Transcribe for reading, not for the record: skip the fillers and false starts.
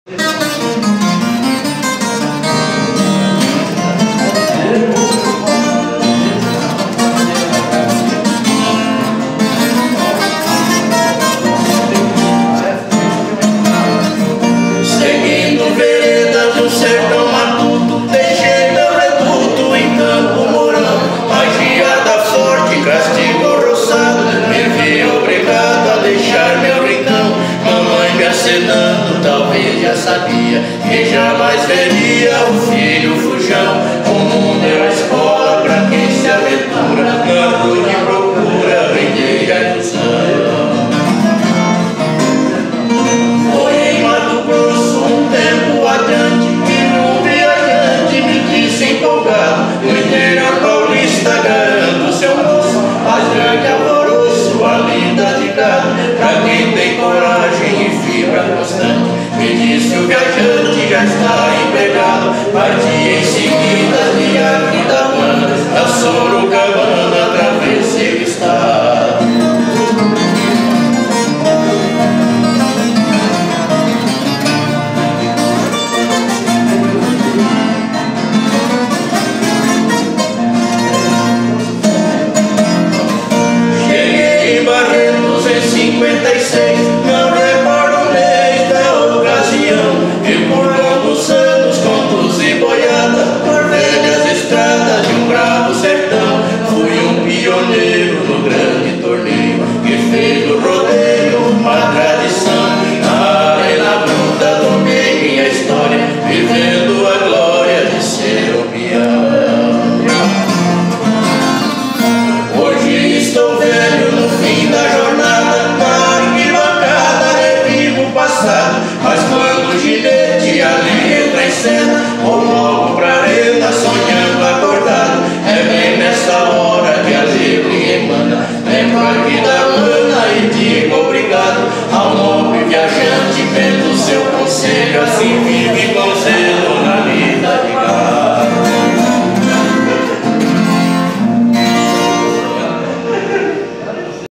Seguindo veredas do sertão matuto, deixei meu reduto em Campo Mourão. Magiada forte, castigo roçado, me vi obrigado a deixar meu rincão. Mamãe me acenando, talvez já sabia que jamais veria o filho fujão. O mundo é uma escola pra quem se aventura, campo de procura, vender a ilusão. Foi em Mato Grosso um tempo adiante que um viajante me disse empolgado: no interior paulista garanto seu moço, faz grande alvoroço a lida de gado, pra quem tem coragem e fibra constante. Me disse o viajante já está empregado, parti em seguida de Aquidauana, a Sorocaba.